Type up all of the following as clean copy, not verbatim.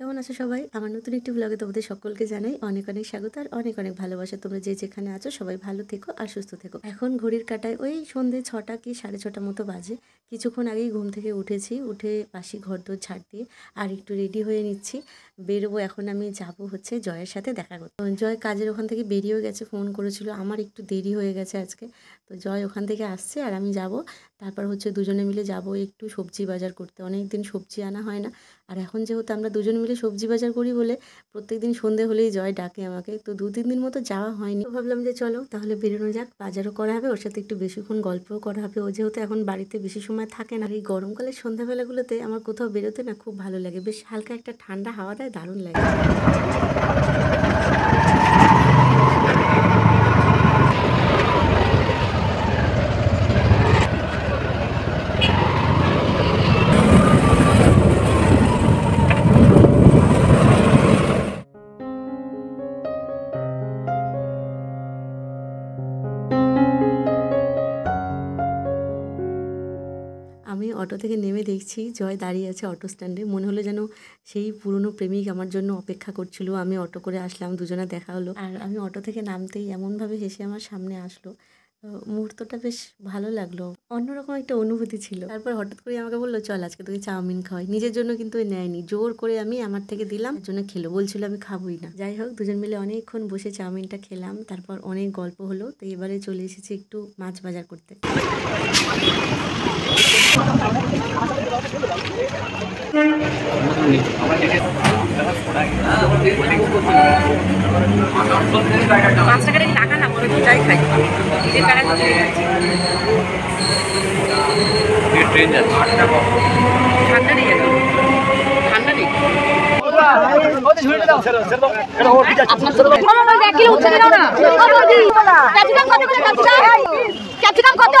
কেমন আছো সবাই? আমার নতুন একটি ব্লগে তোমাদের সকলকে জানাই অনেক অনেক স্বাগত আর অনেক অনেক ভালোবাসা। তোমরা যে যেখানে আছো সবাই ভালো থেকো আর সুস্থ থেকো। এখন ঘড়ির কাঁটায় ওই সন্ধ্যে 6টা কি 6:30 মতো বাজে। কিছুক্ষণ আগেই ঘুম থেকে উঠেছি, উঠে বাসি ঘরদোর ঝাড় দিয়ে আর একটু রেডি হয়ে নিচ্ছি। বেরোবো এখন, আমি যাব হচ্ছে জয়ের সাথে দেখা করতে। জয় কাজের ওখান থেকে বেরিয়েও গেছে, ফোন করেছিল। আমার একটু দেরি হয়ে গেছে আজকে, তো জয় ওখান থেকে আসছে আর আমি যাব। তারপর হচ্ছে দুজনে মিলে যাব একটু সবজি বাজার করতে। অনেক দিন সবজি আনা হয় না, আর এখন যেহেতু আমরা দুজন মিলে সবজি বাজার করি বলে প্রত্যেকদিন সন্ধে হলেই জয় ডাকে আমাকে। তো 2-3 দিন মতো যাওয়া হয়নি, তো ভাবলাম যে চলো তাহলে বেরোনো যাক, বাজারও করা হবে, ওর সাথে একটু বেশিক্ষণ গল্পও করা হবে। ও যেহেতু এখন বাড়িতে বেশি সময় থাকে না। আর এই গরমকালের সন্ধ্যাবেলাগুলোতে আমার কোথাও বেরোতে না খুব ভালো লাগে, বেশ হালকা একটা ঠান্ডা হাওয়া দেয়, দারুণ লাগে। আমি অটো থেকে নেমে দেখছি জয় দাঁড়িয়ে আছে অটো স্ট্যান্ডে। মনে হলো যেন সেই পুরনো প্রেমিক আমার জন্য অপেক্ষা করছিল। আমি অটো করে আসলাম, দুজনে দেখা হলো। আর আমি অটো থেকে নামতেই এমনভাবে হেসে আমার সামনে আসলো, মুহূর্তটা বেশ ভালো লাগলো, অন্যরকম একটা অনুভূতি ছিল। তারপর হঠাৎ করে আমাকে বললো চল আজকে তোকে চাউমিন খাওয়াই। নিজের জন্য কিন্তু নেয়নি, জোর করে আমি আমার থেকে দিলাম, এর জন্য খেলো। বলছিল আমি খাবোই না। যাই হোক, দুজন মিলে অনেকক্ষণ বসে চাউমিনটা খেলাম, তারপর অনেক গল্প হলো। তো এবারে চলে এসেছি একটু মাছ বাজার করতে। পাঁচ টাকা টাকা না বলে যাই খাই নিজের টাকা ট্রেন যাচ্ছে ঠান্ডা নেই ঠান্ডা নেই ক্যাপসিকাম কত?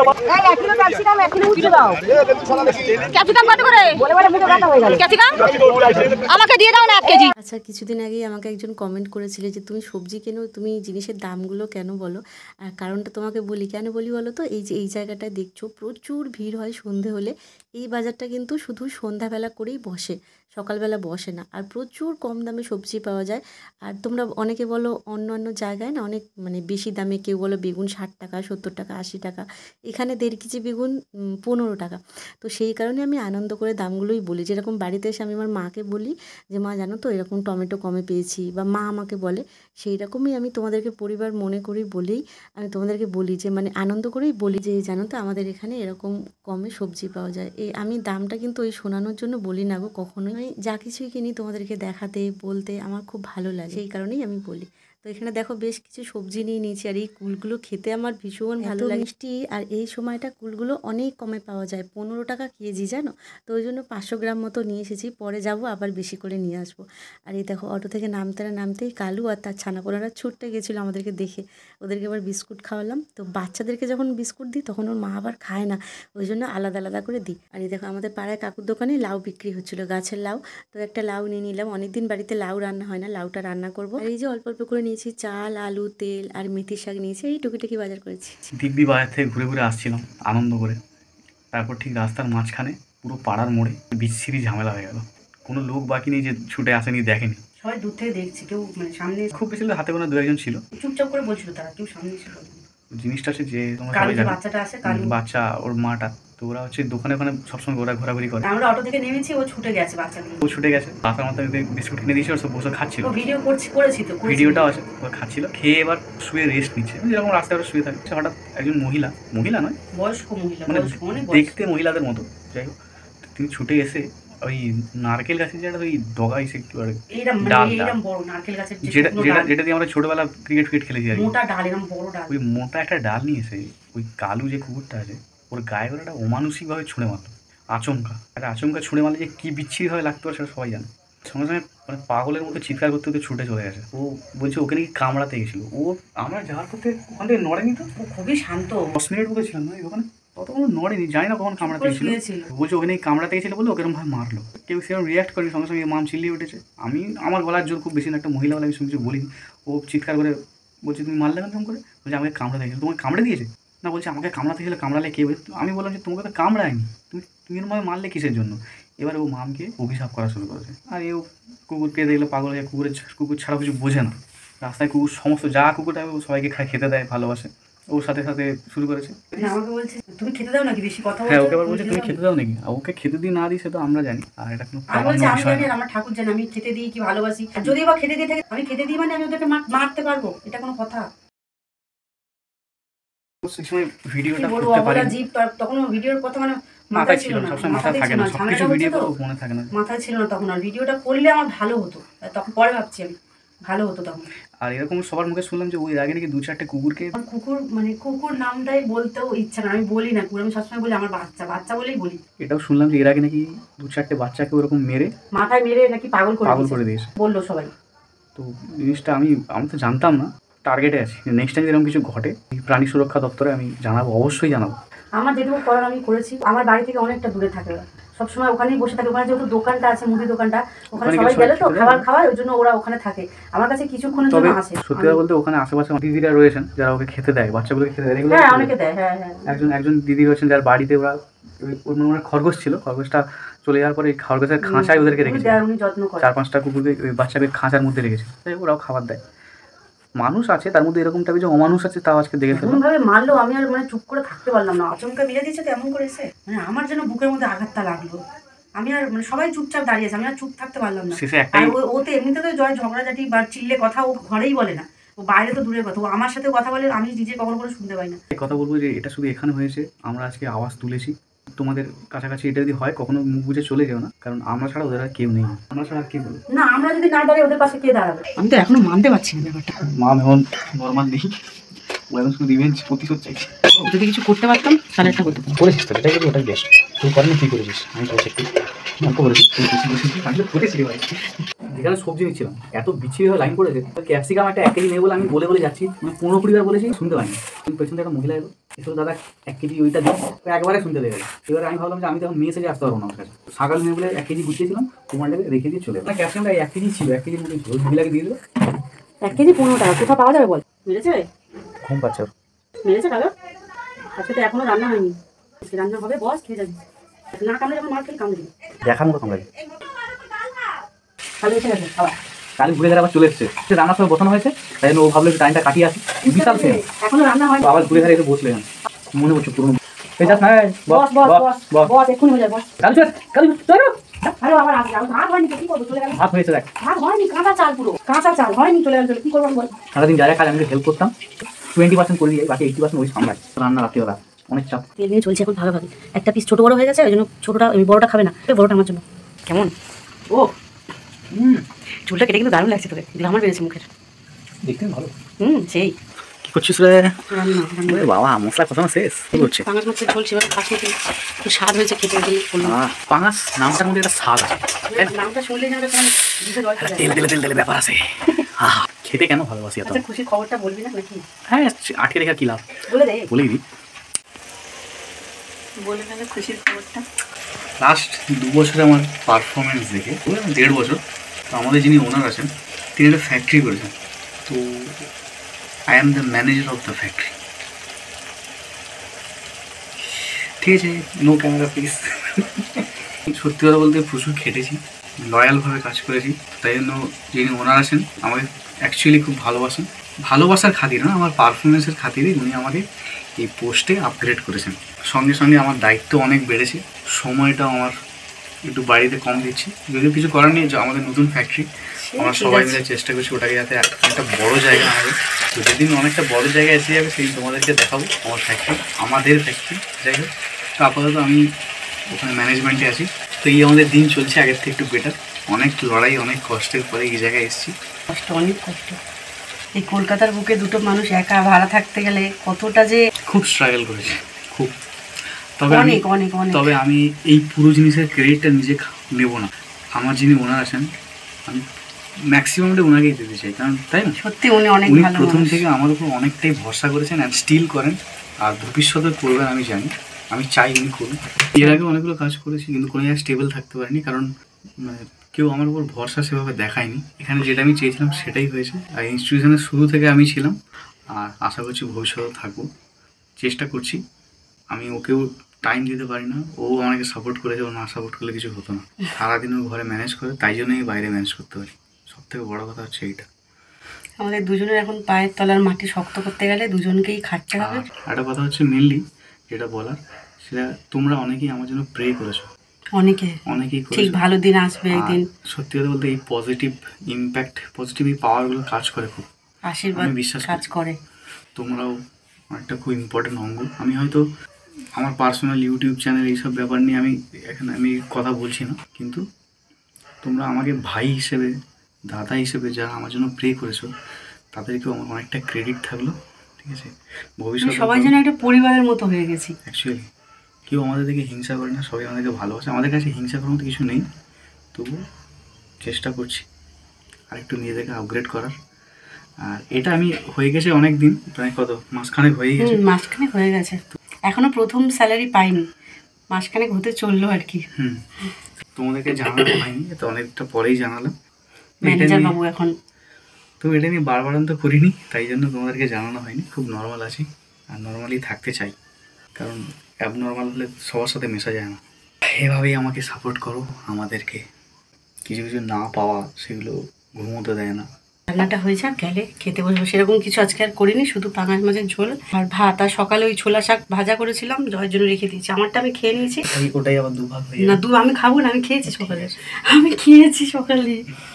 আমাকে দিয়ে দাও না 1 কেজি। আচ্ছা, কিছুদিন আগেই আমাকে একজন কমেন্ট করেছিলে যে তুমি সবজি কেনো, তুমি জিনিসের দামগুলো কেন বলো। কারণটা তোমাকে বলি, কেন বলি বলো তো। এই যে এই জায়গাটায় দেখছো প্রচুর ভিড় হয় সন্ধে হলে। এই বাজারটা কিন্তু শুধু সন্ধ্যাবেলা করেই বসে, সকালবেলা বসে না। আর প্রচুর কম দামে সবজি পাওয়া যায়। আর তোমরা অনেকে বলো অন্য অন্য জায়গায় না অনেক বেশি দামে, কেউ বলো বেগুন 60 টাকা, 70 টাকা, 80 টাকা। এখানে 1.5 কেজি বেগুন 15 টাকা। তো সেই কারণে আমি আনন্দ করে দামগুলোই বলি। যেরকম বাড়িতে এসে আমি আমার মাকে বলি যে মা জানো তো এরকম টমেটো কমে পেয়েছি, বা মা আমাকে বলে, সেই রকমই আমি তোমাদেরকে পরিবার মনে করি বলেই আমি তোমাদেরকে বলি, যে আনন্দ করেই বলি যে জানো তো আমাদের এখানে এরকম কমে সবজি পাওয়া যায়। আমি দামটা কিন্তু ওই শোনানোর জন্য বলি না গো কখনোই। আমি যা কিছুই কিনি তোমাদেরকে দেখাতে বলতে আমার খুব ভালো লাগে, সেই কারণেই আমি বলি। তো এখানে দেখো বেশ কিছু সবজি নিয়ে নিয়েছি, আর এই কুলগুলো খেতে আমার ভীষণ ভালো লাগে, মিষ্টি। আর এই সময়টা কুলগুলো অনেক কমে পাওয়া যায়, 15 টাকা কেজি জানো। তো ওই জন্য 500 গ্রাম মতো নিয়ে এসেছি, পরে যাব আবার বেশি করে নিয়ে আসবো। আর এই দেখো অটো থেকে নামতেই কালু আর তার ছানাপোনারা ছুটতে গেছিলো আমাদেরকে দেখে, ওদেরকে আবার বিস্কুট খাওয়ালাম। তো বাচ্চাদেরকে যখন বিস্কুট দিই তখন ওর মা আবার খায় না, ওই জন্য আলাদা আলাদা করে দিই। আর এই দেখো আমাদের পাড়ায় কাকুর দোকানে লাউ বিক্রি হচ্ছিলো, গাছের লাউ। তো একটা লাউ নিয়ে নিলাম, অনেকদিন বাড়িতে লাউ রান্না হয় না, লাউটা রান্না করবো। আর এই যে অল্প অল্প করে নিয়েছি চাল, আলু, তেল আর মেথির শাক নিয়েছি, এই টুকিটাকি বাজার করেছি। দিব্যি বাজার থেকে ঘুরে ঘুরে আসছিলাম আনন্দ করে। তারপর ঠিক রাস্তার মাঝখানে পুরো পাড়ার মোড়ে বিচ্ছিরি ঝামেলা হয়ে গেল। কোনো লোক বাকি নেই যে ছুটে আসেনি, দেখেনি। সবাই দূর থেকে দেখছি, কেউ সামনে খুব বেশি হাতে গোনা 2-1 জন ছিল, চুপচাপ করে বলছিল, তারা কেউ সামনে ছিল। জিনিসটা হচ্ছে যে তোমরা কালু সবাই জানো, বাচ্চাটা আছে, কালু বাচ্চা ওর মাটা, তো ওরা হচ্ছে দোকানে ওখানে সবসময় ওরা ঘোরাঘুরি করে। আমরা অটো থেকে নেমেছি, ও ছুটে গেছে, বাচ্চাগুলো ও ছুটে গেছে, রাস্তার মধ্যে বিস্কুট কিনে দিয়েছে, ওর সব বসে খাচ্ছিল। ও ভিডিও করেছি তো, ভিডিওটাও আছে, ও খাচ্ছিল, খেয়ে এবার শুয়ে রেস্ট নিচ্ছে, যেরকম রাস্তায় ওরা শুয়ে থাকে। হঠাৎ একজন মহিলা নয়, বয়স্ক মহিলা, দেখতে মহিলাদের মতো, যাই হোক, তিনি ছুটে এসে ওই নারকেল গাছের যেটা ওই ডগাই সে একটু আর ডাল, যেটা দিয়ে আমরা ছোটবেলা ক্রিকেট খেলেছি আর মোটা ডাল, এরকম বড় ডাল, ওই মোটা একটা ডাল নিয়ে এসে ওই কালু যে কুকুরটা আছে ওর গায়ে করে একটা অমানসিকভাবে ছুঁড়ে মারলো। আচমকা ছুঁড়ে মারলে যে কি বিচ্ছিরিভাবে লাগতো সেটা সবাই জানে। সঙ্গে সঙ্গে পাগলের মতো চিৎকার করতে করতে ছুটে চলে গেছে। ও বলছে ওকে নাকি কামড়াতে গেছিলো। ও আমরা যাওয়ার করতে ওখান থেকে নড়েনি, তো ও খুবই শান্ত। 10 মিনিট মতো ছিলাম না ওখানে, ততক্ষণ নড়েনি, জানি না কখন কামড়াতে গেছিল। বলছে ওখানে কামড়াতে গেছিলো বলে ওকে এরকম মারলো। কেউ সেরকম রিয়াক্ট করেনি, সঙ্গে সঙ্গে মাম চিল্লিয়ে উঠেছে। আমার গলার জোর খুব বেশি না, একটা মহিলা বলে আমি কিছু বলিনি। ও চিৎকার করে বলছে তুমি মারলে কেন করে? বলছে আমাকে কামড়াতে গেছিলো। তোমাকে কামড়ে দিয়েছে? না, বলছে আমাকে কামড়াতে গেলে, কামড়ালে কে? আমি বললাম যে তোমাকে তো কামড়ায়নি, তুমি এরকম মারলে কিসের জন্য? এবার ও মামকে অভিশাপ করা শুরু করেছে। আর এও কুকুরকে দেখলে পাগল হয়ে কুকুর ছাড়া কিছু বোঝে না। রাস্তায় কুকুর সমস্ত যা কুকুর থাকে সবাইকে খেতে দেয়, ভালোবাসে। ওর সাথে সাথে শুরু করেছে। আমাকে বলছে তুমি খেতে দাও নাকি, বেশি কথা হ্যাঁ, ওকে আবার বলছে তুমি খেতে দাও নাকি। আর ওকে খেতে দিই না দিই সে তো আমরা জানি, আর এটা কোনো আমি বলছি আমি জানি আমার ঠাকুর জানি আমি খেতে দিই কি ভালোবাসি। যদি বা খেতে দিয়ে থাকে আমি খেতে দিই মানে আমি ওদেরকে মারতে পারবো, এটা কোনো কথা? ভিডিওটা করতে পারি জীব তখন ভিডিওর কথা মানে মাথায় ছিল না, সবসময় মাথায় থাকে না, সবকিছু ভিডিও করব মনে থাকে না, মাথায় ছিল না তখন। আর ভিডিওটা করলে আমার ভালো হতো, তখন পরে ভাবছি আমি ভালো হতো তখন। আর এরকম সবার মুখে শুনলাম যে ওই আগে নাকি 2-4টে কুকুরকে, কুকুর মানে কুকুর নামটাই বলতেও ইচ্ছা না, আমি বলি না কুকুর, আমি সবসময় বলি আমার বাচ্চা বাচ্চা বলেই বলি। এটাও শুনলাম যে এর আগে নাকি 2-4টে বাচ্চাকে ওরকম মেরে মাথায় মেরে নাকি পাগল করে দিয়েছে বললো সবাই। তো জিনিসটা আমি তো জানতাম না, টার্গেটে আছি। নেক্সট টাইম এরকম কিছু ঘটে প্রাণী সুরক্ষা দপ্তরে আমি জানাবো, অবশ্যই জানাবো। আমার যেটুকু করার আমি করেছি। আমার বাড়ি থেকে অনেকটা দূরে থাকে, সবসময় ওখানেই বসে থাকে। ওখানে যেহেতু দোকানটা আছে, মুদি দোকানটা, ওখানে সবাই গেলে তো খাবার খাওয়ায়, ওই জন্য ওরা ওখানে থাকে। আমার কাছে কিছুক্ষণের জন্য আসে। সত্যি কথা বলতে ওখানে আশেপাশে দিদিরা রয়েছেন যারা ওকে খেতে দেয়, বাচ্চাগুলোকে খেতে দেয়। হ্যাঁ, অনেকে দেয়। হ্যাঁ হ্যাঁ, একজন দিদি রয়েছেন যার বাড়িতে ওরা মানে খরগোশ ছিল, খরগোশটা চলে যাওয়ার পরে খরগোশের খাঁচায় ওদেরকে রেখেছে, উনি যত্ন করে। 4-5টা কুকুরকে ওই বাচ্চাকে খাঁচার মধ্যে রেখেছে, ওরাও খাবার দেয়। মানুষ আছে তার মধ্যে, এরকম টাইপের যে অমানুষ আছে তাও আজকে দেখে ফেললাম। ভাবে মারলো, আমি আর মানে চুপ করে থাকতে পারলাম না। আচমকা মিলে দিয়েছে তো এমন করেছে, মানে আমার যেন বুকের মধ্যে আঘাতটা লাগলো। আমি আর মানে সবাই চুপচাপ দাঁড়িয়ে আছে, আমি আর চুপ থাকতে পারলাম না। আর ও তো এমনিতে তো জয় ঝগড়াঝাটি বা চিল্লে কথা ও ঘরেই বলে না, ও বাইরে তো দূরের কথা। ও আমার সাথে কথা বলে, আমি নিজে কখনো শুনতে পাই না। কথা বলবো যে এটা শুধু এখানে হয়েছে, আমরা আজকে আওয়াজ তুলেছি তোমাদের কাছাকাছি। এটা যদি হয় কখনো মুখ বুঝে চলে যেও না, কারণ আমরা ছাড়া ওদের আর কেউ নেই। আমরা ছাড়া আর কে বলবো না, আমরা যদি না দাঁড়াই ওদের পাশে কে দাঁড়াবে? আমি তো এখনো মানতে পারছি না ব্যাপারটা। মা এখন নর্মাল নেই, ও এখন শুধু রিভেঞ্জ প্রতিশোধ চাইছে। যদি কিছু করতে পারতাম তাহলে একটা করতে পারতাম। করেছিস তো, এটাই ওটাই বেস্ট। তুই করেন কি করেছিস, আমি করেছি একটু অল্প করেছি, করেছি ভাই। যেখানে সবজি নিচ্ছিলাম এত বিচ্ছিরিভাবে লাইন পড়েছে, ক্যাপসিকাম একটা 1 কেজি নেই বলে আমি বলে যাচ্ছি, মানে 15-20 বার বলেছি, শুনতে পাইনি। কিন্তু পেছনে একটা মহিলা এলো, এসব দাদা 1 কেজি ওইটা দিই, একবারে শুনতে লেগে গেল। এবার আমি ভাবলাম যে আমি তখন মেয়ে সেজে আসতে পারবো না আমার কাছে। সকাল মেয়ে বলে 1 কেজি গুছিয়েছিলাম, কুমারটাকে রেখে দিয়ে চলে গেল। ক্যাপসিকামটা 1 কেজি ছিল, 1 কেজির মধ্যে ছিল, মহিলাকে দিয়ে দিল। 1 কেজি 15 টাকা কোথাও পাওয়া যাবে বল? মিলেছে? ঘুম পাচ্ছে ওর। মিলেছে টাকা? আজকে তো এখনো রান্না হয়নি, রান্না হবে, বস খেয়ে যাবি। না কামড়ে যখন মার খেলে কামড়ে দিবি, দেখার মতো কামড়াবি। তাহলে এসে গেছে খাবার। কালি ঘুরে ঘুরে আবার চলে এসছে, রান্নার সময় বসানো হয়েছে, তাই জন্য ও ভাবলো টাইমটা কাটিয়ে আসি। বিশাল সে এখনো রান্না হয়নি, আবার ঘুরে ঘুরে এসে বসলে মনে পড়ছে পুরোনো। বস বস বস বস এক্ষুনি হয়ে যায় বস। কালু আরে আবার আসবে, ভাত হয়নি তো কি করবো, চলে গেল। হাত হয়েছে দেখ, ভাত হয়নি, কাঁচা চাল, পুরো কাঁচা চাল হয়নি, চলে গেল। কি করবো বল? সারাদিন যা যা কাজ আমি হেল্প করতাম 20% করে দিয়ে বাকি 80% ওই সামলায়। রান্না রাত্রিবেলা অনেক চাপ। তেল নিয়ে চলছে এখন ভাগাভাগি। একটা পিস ছোট বড় হয়ে গেছে, ওই জন্য ছোটটা বড়টা খাবে না, বড়টা আমার জন্য। কেমন ও চুলটা কেটে কিন্তু দারুণ লাগছে তোকে, গ্লামার বেড়েছে মুখের, দেখতে ভালো। সেই কি করছিস রে? রান্না বাবা মশলা কষানো শেষ, কি করছে? পাঙাশ মাছের ঝোল সেভাবে খাসি খুব স্বাদ হয়েছে খেতে, বললাম। পাঙাশ নামটার মধ্যে একটা স্বাদ আছে, নামটা শুনলেই না তেল তেল ব্যাপার আছে। খেতে কেন ভালোবাসি এত? আচ্ছা, খুশির খবরটা বলবি না নাকি? হ্যাঁ, আটকে রেখে কি লাভ, বলে দে, বলেই দিই। বলে গেলে খুশির খবরটা। লাস্ট 2 বছরে আমার পারফরমেন্স দেখে, 1.5 বছর, তো আমাদের যিনি ওনার আছেন তিনি একটা ফ্যাক্টরি করেছেন। তো I am the manager of the factory. ঠিক আছে, নো ক্যামেরা প্লিজ। সত্যি কথা বলতে প্রচুর খেটেছি, লয়ালভাবে কাজ করেছি, তাই জন্য যিনি ওনার আছেন আমাকে অ্যাকচুয়ালি খুব ভালোবাসেন। ভালোবাসার খাতিরে না, আমার পারফরমেন্সের খাতিরেই উনি আমাকে এই পোস্টে আপগ্রেড করেছেন। সঙ্গে সঙ্গে আমার দায়িত্ব অনেক বেড়েছে, সময়টা আমার একটু বাড়িতে কম দিচ্ছি, যদিও কিছু করার নেই। আমাদের নতুন ফ্যাক্টরি, আমরা সবাই মিলে চেষ্টা করছি ওটাকে যাতে একটা বড় জায়গা আমাদের, তো যেদিন অনেকটা বড় জায়গায় এসে যাবে সেই তোমাদেরকে দেখাবো আমার ফ্যাক্টরি, আমাদের ফ্যাক্টরি। যাই হোক, তো আপাতত আমি ওখানে ম্যানেজমেন্টে আছি। তো এই আমাদের দিন চলছে আগের থেকে একটু বেটার। অনেক লড়াই, অনেক কষ্টের পরে এই জায়গায় এসেছি। কষ্ট, অনেক কষ্ট। এই কলকাতার বুকে দুটো মানুষ একা ভাড়া থাকতে গেলে কতটা যে খুব স্ট্রাগল করেছি, খুব। অনেক অনেক অনেক। তবে আমি এই পুরো জিনিসের ক্রেডিটটা নিজে নেব না, আমার যিনি ওনার আছেন আমি ম্যাক্সিমামটা ওনাকেই দিতে চাই, কারণ তাই না, সত্যি উনি অনেক ভালো। প্রথম থেকে আমার উপর অনেকটাই ভরসা করেছেন অ্যান্ড স্টিল করেন, আর ভবিষ্যতে করবেন আমি জানি, আমি চাই উনি করুন। এর আগে অনেকগুলো কাজ করেছি কিন্তু কোনো জায়গায় স্টেবল থাকতে পারিনি, কারণ মানে কেউ আমার উপর ভরসা সেভাবে দেখায়নি। এখানে যেটা আমি চেয়েছিলাম সেটাই হয়েছে, আর ইনস্টিটিউশনের শুরু থেকে আমি ছিলাম, আর আশা করছি ভবিষ্যতে থাকবো, চেষ্টা করছি। আমি ওকেও টাইম দিতে পারি না। ও আমাকে সাপোর্ট করেছে, ও না সাপোর্ট করলে কিছু হতো না। সারাদিন ও ঘরে ম্যানেজ করে, তাই জন্যই বাইরে ম্যানেজ করতে পারি। সব থেকে বড় কথা হচ্ছে এইটা। আমাদের দুজনের এখন পায়ের তলার মাটি শক্ত করতে গেলে দুজনকেই খাটতে হবে। একটা কথা হচ্ছে মেনলি যেটা বলার, সেটা তোমরা অনেকেই আমার জন্য প্রে করেছো, অনেকেই ঠিক ভালো দিন আসবে একদিন। সত্যি কথা বলতে এই পজিটিভ ইম্প্যাক্ট, পজিটিভ এই পাওয়ারগুলো কাজ করে, খুব আশীর্বাদ বিশ্বাস কাজ করে। তোমরাও একটা খুব ইম্পর্টেন্ট অঙ্গ। আমি হয়তো আমার পার্সোনাল ইউটিউব চ্যানেল এইসব ব্যাপার নিয়ে এখানে আমি কথা বলছি না, কিন্তু তোমরা আমাকে ভাই হিসেবে, দাদা হিসেবে যারা আমার জন্য প্রে করেছো, তাদেরকেও আমার অনেকটা ক্রেডিট থাকলো। ঠিক আছে, ভবিষ্যতে সবাই যেন একটা পরিবারের মতো হয়ে গেছি। অ্যাকচুয়ালি কেউ আমাদের দিকে হিংসা করে না, সবাই আমাদেরকে ভালোবাসে। আমাদের কাছে হিংসা করার মতো কিছু নেই, তবু চেষ্টা করছি আরেকটু নিজেদেরকে আপগ্রেড করার। আর এটা আমি হয়ে গেছে অনেক দিন, প্রায় কত মাসখানেক হয়ে গেছে। মাসখানেক হয়ে গেছে, এখনো প্রথম স্যালারি পাইনি, মাসখানেক হতে চললো আর কি। তোমাদেরকে জানানো হয়নি, তো অনেকটা পরেই জানালাম। ম্যানেজার বাবু এখন তো এটা নিয়ে বারবারান্ত করিনি, তাই জন্য তোমাদেরকে জানানো হয়নি। খুব নর্মাল আছি, আর নর্মালি থাকতে চাই, কারণ অ্যাবনর্মাল হলে সবার সাথে মেশা যায় না। এভাবেই আমাকে সাপোর্ট করো। আমাদেরকে কিছু কিছু না পাওয়া, সেগুলো ঘুমোতে দেয় না। রান্নাটা হয়েছে, আর গেলে খেতে বসবো। সেরকম কিছু আজকে আর করিনি, শুধু পাঙাশ মাছের ঝোল আর ভাত। আর সকালে ওই ছোলা শাক ভাজা করেছিলাম, জয়ের জন্য রেখে দিয়েছি। আমারটা আমি খেয়ে নিয়েছি। ওটাই আবার দুভাগ হয়ে না, আমি খাবো না, আমি খেয়েছি সকালে, আমি খেয়েছি সকালে,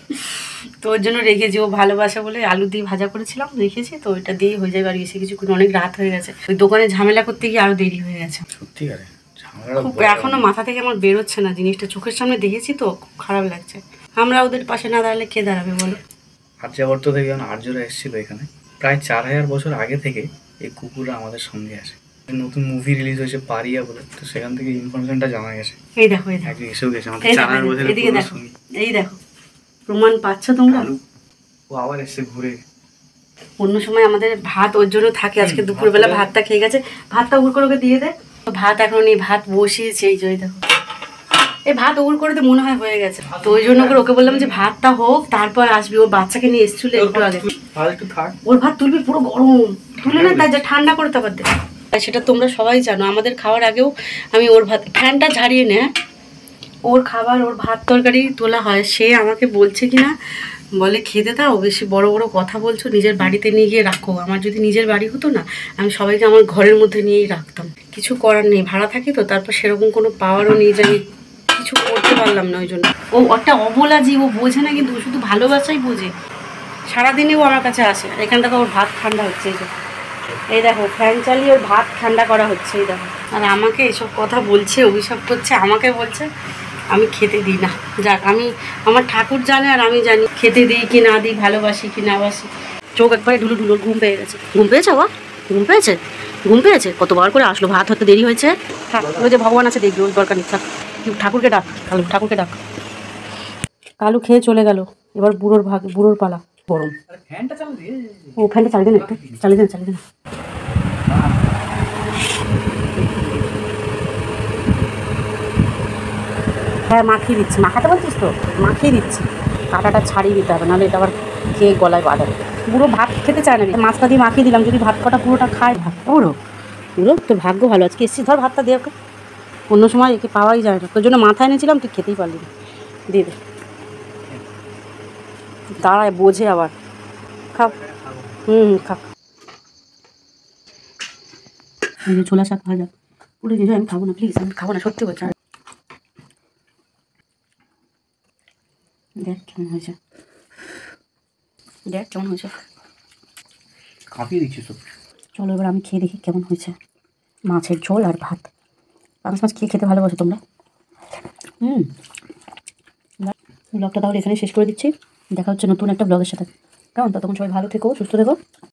তো ওর জন্য রেখেছি। ও ভালোবাসা বলে আলু দিয়ে ভাজা করেছিলাম, রেখেছি। তো ওইটা দিয়েই হয়ে যাবে। আর এসে কিছুক্ষণ, অনেক রাত হয়ে গেছে, ওই দোকানে ঝামেলা করতে গিয়ে আরো দেরি হয়ে গেছে। সত্যিকারে খুব এখনো মাথা থেকে আমার বেরোচ্ছে না জিনিসটা, চোখের সামনে দেখেছি তো খুব খারাপ লাগছে। আমরা ওদের পাশে না দাঁড়ালে কে দাঁড়াবে বলো? আর্যাবর্ত থেকে যখন আর্যরা এসেছিল এখানে, প্রায় 4000 বছর আগে থেকে এই কুকুররা আমাদের সঙ্গে আসে। নতুন মুভি রিলিজ হয়েছে পারিয়া বলে, তো সেখান থেকে ইনফরমেশনটা জানা গেছে। এই দেখো, এসেও গেছে আমাদের 4000 বছরের পুরনো সঙ্গী। এই দেখো, প্রমাণ পাচ্ছ তোমরা? ও আবার এসে ঘুরে। অন্য সময় আমাদের ভাত ওর জন্য থাকে, আজকে দুপুরবেলা ভাতটা খেয়ে গেছে। ভাতটা উড় করে ওকে দিয়ে দে। ভাত এখন নেই, ভাত বসিয়েছে। এই যে দেখো, এই ভাত উড় করে তো মনে হয় হয়ে গেছে। তো ওই জন্য ওকে বললাম যে ভাতটা হোক, তারপর আসবি। ওর বাচ্চাকে নিয়ে এসেছিল একটু আগে, ওর ভাত তুলবি, পুরো গরম তুলে না, তাই যা ঠান্ডা করে তারপর দে। সেটা তোমরা সবাই জানো, আমাদের খাওয়ার আগেও আমি ওর ভাত, ফ্যানটা ঝাড়িয়ে নে, ওর খাবার, ওর ভাত তরকারি তোলা হয়। সে আমাকে বলছে কিনা, বলে খেতে দাও, বেশি বড় বড় কথা বলছো, নিজের বাড়িতে নিয়ে গিয়ে রাখো। আমার যদি নিজের বাড়ি হতো না, আমি সবাইকে আমার ঘরের মধ্যে নিয়েই রাখতাম। কিছু করার নেই, ভাড়া থাকি তো, তারপর সেরকম কোনো পাওয়ারও নেই যে আমি কিছু করতে পারলাম না। ওই জন্য ও একটা অবলা জীব, ও বোঝে না, কিন্তু শুধু ভালোবাসাই বোঝে। সারাদিনে ও আমার কাছে আসে। এখান থেকে ওর ভাত ঠান্ডা হচ্ছে, এই দেখো ফ্যান চালিয়ে ওর ভাত ঠান্ডা করা হচ্ছে, এই দেখো। আর আমাকে এসব কথা বলছে, অভিশাপ করছে, আমাকে বলছে আমি খেতে দিই না। যাক, আমার ঠাকুর জানে আর আমি জানি, খেতে দিই কি না দিই, ভালোবাসি কি না বাসি। চোখ একবারে ঢুলু ঢুলো, ঘুম পেয়ে গেছে। ঘুম পেয়েছে বাবা? ঘুম পেয়েছে কতবার করে আসলো, ভাত হতে দেরি হয়েছে। ওই যে ভগবান আছে, দেখবি, ওই দরকার নেই। ঠাকুরকে ডাক, ঠাকুরকে ডাক। কালু খেয়ে চলে গেল, এবার বুড়োর পালা। গরম, ও ফ্যানটা চালিয়ে দেন, একটু চালিয়ে দেন। হ্যাঁ, মাখিয়ে দিচ্ছি। মাখাতে বলছিস তো? মাখিয়ে দিচ্ছি, কাঁটাটা ছাড়িয়ে দিতে হবে, নাহলে এটা আবার খেয়ে গলায় বাঁধাবে। পুরো ভাত খেতে চায় না, মাছটা দিয়ে মাখিয়ে দিলাম। যদি ভাত কটা পুরোটা খায়, ভাত পুরো তোর ভাগ্য ভালো, আজকে এসছি। ধর ভাতটা দিয়ে ওকে, অন্য সময় একে পাওয়াই যায় না। তোর জন্য মাথায় এনেছিলাম, তুই খেতেই পারলি না। দিয়ে দে, দাঁড়ায় বোঝে আবার। খাও, খা। ছোলা শাক ভাজা পুরো দিয়ে, আমি খাবো না, প্লিজ, আমি খাবো না, সত্যি বলছি। দেখ কেমন হয়েছে, কাঁপিয়ে দিচ্ছিস তো। চলো এবার আমি খেয়ে দেখি কেমন হয়েছে। মাছের ঝোল আর ভাত। পাঙাশ মাছ খেতে ভালোবাসো তোমরা? ব্লগটা তাহলে এখানে শেষ করে দিচ্ছি। দেখা হচ্ছে নতুন একটা ব্লগের সাথে। কেমন? ততক্ষণ সবাই ভালো থেকো, সুস্থ থেকো।